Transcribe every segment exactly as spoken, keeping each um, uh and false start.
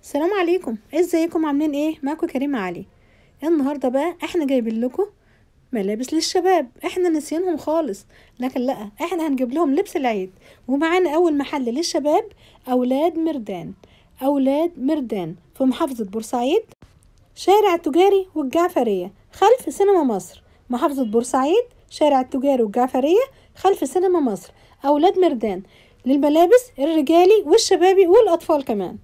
السلام عليكم، ازيكم؟ عاملين ايه؟ معاكم كريمه علي. النهارده بقى احنا جايبين لكم ملابس للشباب، احنا نسينهم خالص. لكن لا، احنا هنجيب لهم لبس العيد. ومعانا اول محل للشباب اولاد مردان. اولاد مردان في محافظه بورسعيد، شارع التجاري والجعفريه خلف سينما مصر. محافظه بورسعيد، شارع التجاري والجعفريه خلف سينما مصر. اولاد مردان للملابس الرجالي والشبابي والاطفال كمان.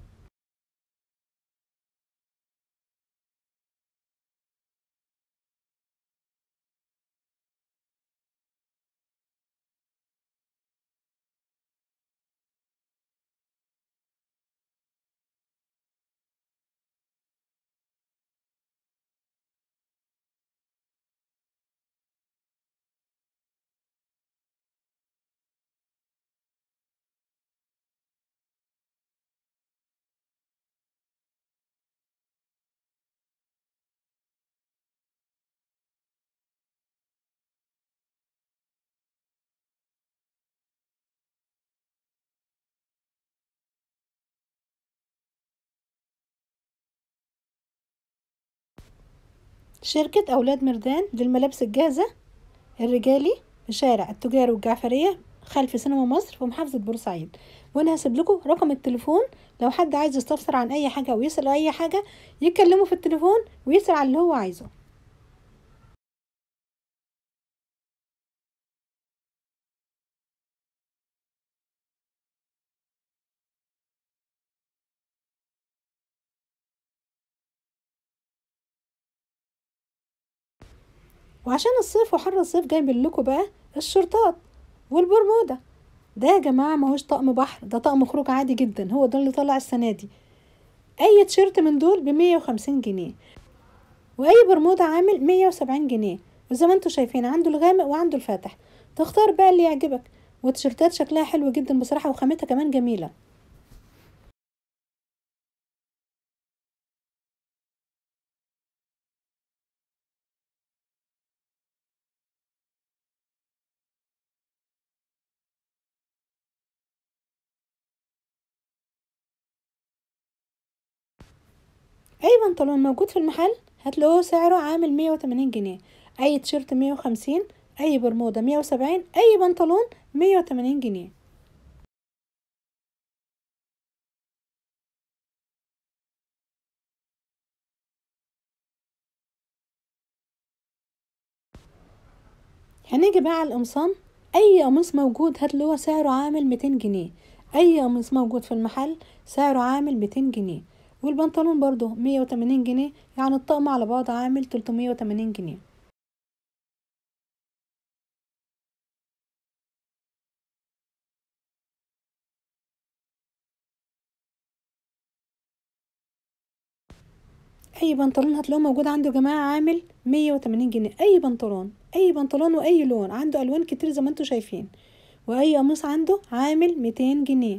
شركة أولاد مردان للملابس الجاهزة الرجالي في شارع التجاري والجعفرية خلف سينما مصر في محافظة بورسعيد. وأنا هسيب لكم رقم التليفون، لو حد عايز يستفسر عن أي حاجة أو يسأل أي حاجة يكلمه في التليفون ويسأل عن اللي هو عايزه. وعشان الصيف وحر الصيف جايبين لكم بقى الشورتات والبرمودا. ده يا جماعة ماهوش طقم بحر، ده طقم خروج عادي جدا، هو ده اللي طلع السنة دي. أي تيشيرت من دول بمية وخمسين جنيه، واي برمودا عامل مية وسبعين جنيه. وزي ما انتوا شايفين عنده الغامق وعنده الفاتح، تختار بقى اللي يعجبك. والتيشيرتات شكلها حلو جدا بصراحة، وخامتها كمان جميلة. اي بنطلون موجود في المحل هتلاقوه سعره عامل مية وتمانين جنيه. اي تيشيرت مية وخمسين، اي برمودا مية وسبعين، اي بنطلون مية وتمانين جنيه. هنيجي بقى على القمصان. اي قميص موجود هتلاقوه سعره عامل ميتين جنيه. اي قميص موجود في المحل سعره عامل ميتين جنيه. والبنطلون برضو مية وتمانين جنيه، يعني الطقم على بعض عامل تلتمية وتمانين جنيه. اي بنطلون هتلاقوه موجود عنده يا جماعه عامل مية وتمانين جنيه. اي بنطلون، اي بنطلون واي لون، عنده الوان كتير زي ما انتوا شايفين. واي قميص عنده عامل ميتين جنيه.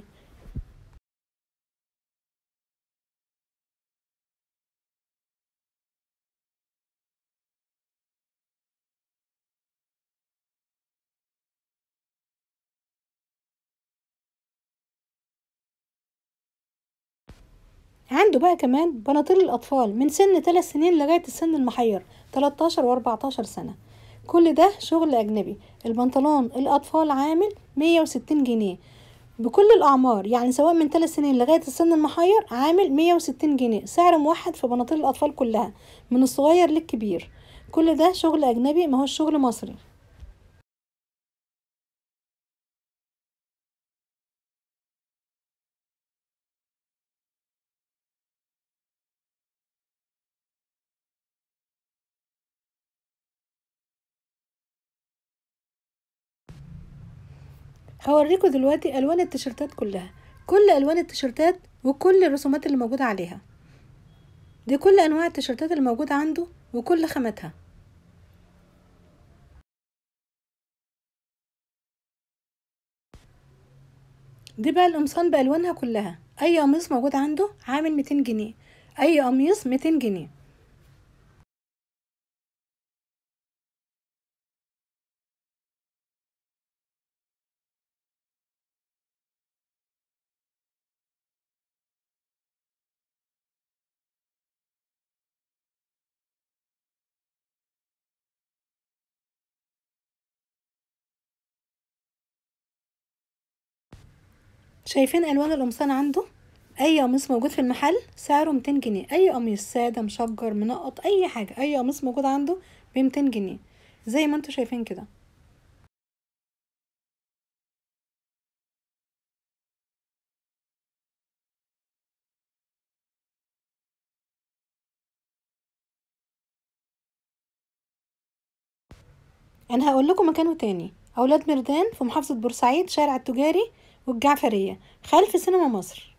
عنده بقى كمان بناطيل الاطفال من سن ثلاث سنين لغايه السن المحير تلتاشر و14 سنه. كل ده شغل اجنبي. البنطلون الاطفال عامل مية وستين جنيه بكل الاعمار، يعني سواء من ثلاث سنين لغايه السن المحير عامل مية وستين جنيه. سعر موحد في بناطيل الاطفال كلها من الصغير للكبير. كل ده شغل اجنبي، ما هو شغل مصري. هوريكم دلوقتي الوان التيشيرتات كلها، كل الوان التيشيرتات وكل الرسومات اللي موجوده عليها. دي كل انواع التيشيرتات اللي موجوده عنده وكل خاماتها. دي بقى القمصان بالوانها كلها. اي قميص موجود عنده عامل ميتين جنيه. اي قميص ميتين جنيه. شايفين الوان القمصان عنده؟ اي قميص موجود في المحل سعره ميتين جنيه. اي قميص ساده مشجر منقط اي حاجه، اي قميص موجود عنده ب ميتين جنيه زي ما انتوا شايفين كده. انا هقول لكم مكانه تاني. اولاد مردان في محافظه بورسعيد، شارع التجاري والجعفريه، خلف سينما مصر.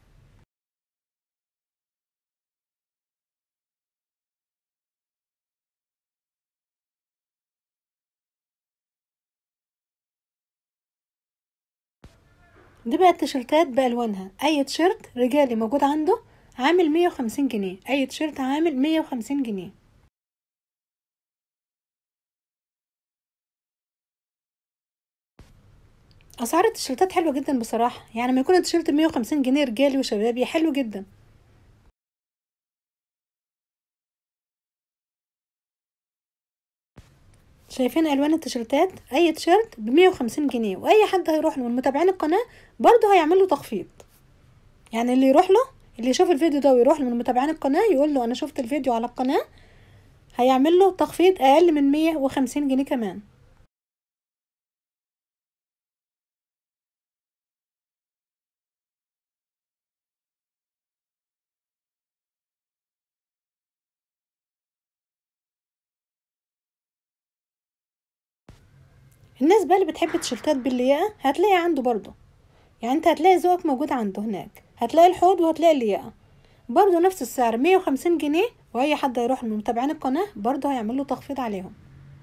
دي بقى التيشيرتات بالوانها. اي تيشيرت رجالي موجود عنده عامل مية وخمسين جنيه. اي تيشيرت عامل مية وخمسين جنيه. اسعار التيشيرتات حلوه جدا بصراحه، يعني ما يكون التيشيرت مية وخمسين جنيه رجالي وشبابي حلو جدا. شايفين الوان التيشيرتات؟ اي تيشيرت ب مية وخمسين جنيه، واي حد هيروح له من متابعين القناه برضه هيعمل له تخفيض. يعني اللي يروح له، اللي يشوف الفيديو ده ويروح له من متابعين القناه يقول له انا شفت الفيديو على القناه، هيعمل له تخفيض اقل من مية وخمسين جنيه كمان. الناس بقى اللي بتحب التيشيرتات باللياقه هتلاقي عنده برضه. يعني انت هتلاقي ذوقك موجود عنده هناك، هتلاقي الحوض وهتلاقي اللياقه برضه نفس السعر مية وخمسين جنيه، واي حد هيروح من متابعين القناه برضه هيعمل له تخفيض عليهم.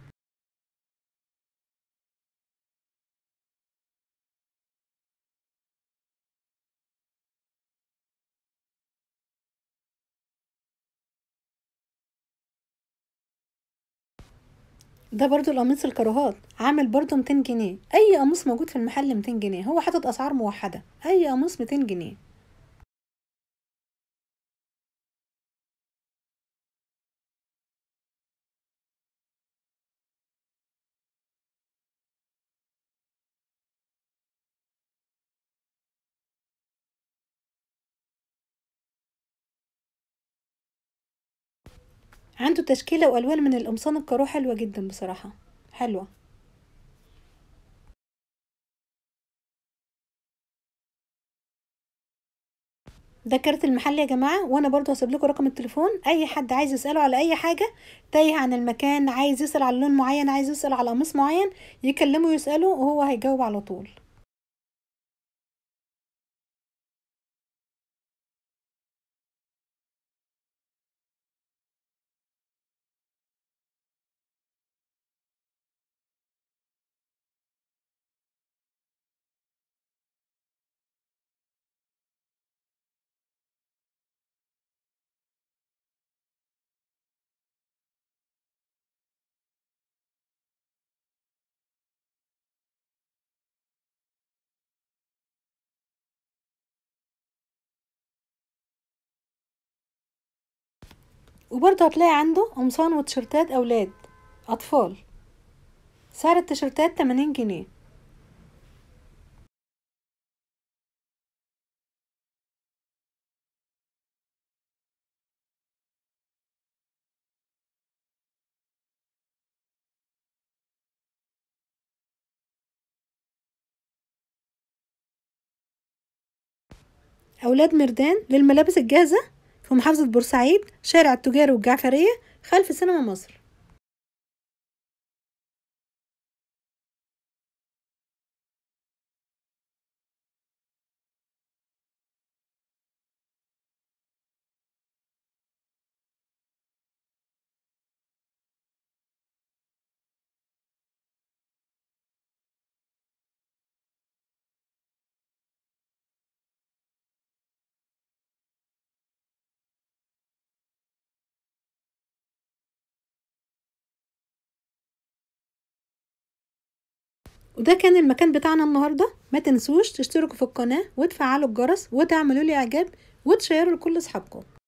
ده برضو القميص الكراهات عامل برضو ميتين جنيه. اي قميص موجود في المحل ميتين جنيه، هو حاطط اسعار موحده. اي قميص ميتين جنيه. عنده تشكيله والوان من القمصان الكارو حلوه جدا بصراحه، حلوه. ده كارت المحل يا جماعه، وانا برضو هسيب لكم رقم التليفون. اي حد عايز يساله على اي حاجه، تايه عن المكان، عايز يسال على لون معين، عايز يسال على قميص معين، يكلمه يساله وهو هيجاوب على طول. وبرضه هتلاقي عنده قمصان وتيشيرتات اولاد اطفال. سعر التيشيرتات تمانين جنيه. أولاد مردان للملابس الجاهزة في محافظة بورسعيد، شارع التجاري والجعفرية، خلف سينما مصر. وده كان المكان بتاعنا النهاردة. ما تنسوش تشتركوا في القناة وتفعلوا الجرس وتعملوا لي إعجاب وتشيروا لكل أصحابكم.